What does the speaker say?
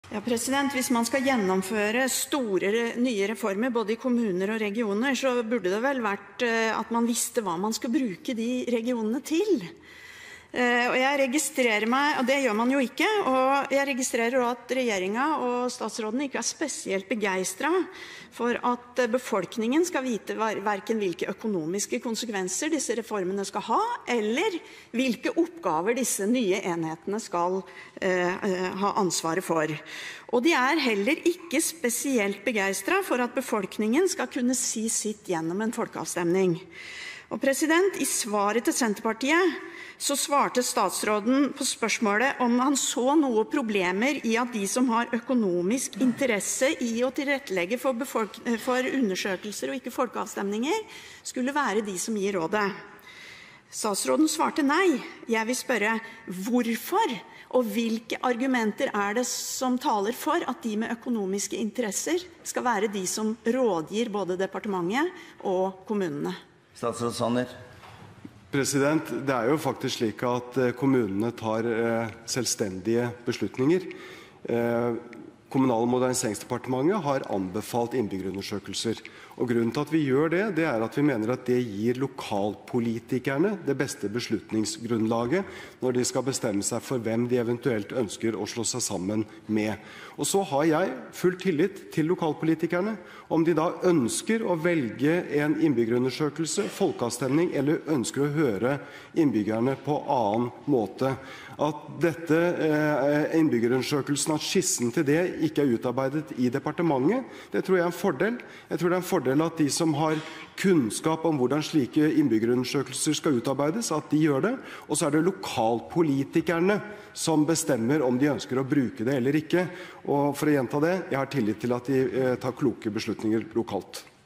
Ja, hvis man skal gjennomføre store nye reformer både i kommuner og regioner, så burde det vel vært at man visste hva man skal bruke de regionene til. Og jeg registrerer meg, og det gjør man jo ikke, og jeg registrerer også at regjeringen og statsråden ikke er spesielt begeistret for at befolkningen skal vite hverken hvilke økonomiske konsekvenser disse reformene skal ha, eller hvilke oppgaver disse nye enhetene skal ha ansvaret for. Og de er heller ikke spesielt begeistret for at befolkningen skal kunne si sitt gjennom en folkeavstemning. Og i svaret til Senterpartiet så svarte statsråden på spørsmålet om han så noen problemer i at de som har økonomisk interesse i å tilrettelegge for undersøkelser og ikke folkeavstemninger, skulle være de som gir rådet. Statsråden svarte nei. Jeg vil spørre, hvorfor? Og hvilke argumenter er det som taler for at de med økonomiske interesser skal være de som rådgir både departementet og kommunene? Statsråd Sanner. Det er jo faktisk slik at kommunene tar selvstendige beslutninger. Kommunal- og moderniseringsdepartementet har anbefalt innbyggerundersøkelser. Og grunnen til at vi gjør det, det er at vi mener at det gir lokalpolitikerne det beste beslutningsgrunnlaget når de skal bestemme seg for hvem de eventuelt ønsker å slå seg sammen med. Og så har jeg full tillit til lokalpolitikerne. Om de da ønsker å velge en innbyggerundersøkelse, folkeavstemning, eller ønsker å høre innbyggerne på annen måte. At dette innbyggerundersøkelsen, at skissen til det ikke er utarbeidet i departementet, det tror jeg er en fordel. Jeg tror det er en fordel at de som har kunnskap om hvordan slike innbyggerundersøkelser skal utarbeides, at de gjør det. Og så er det lokalpolitikerne som bestemmer om de ønsker å bruke det eller ikke. Og for å gjenta det, jeg har tillit til at de tar kloke beslutninger lokalt.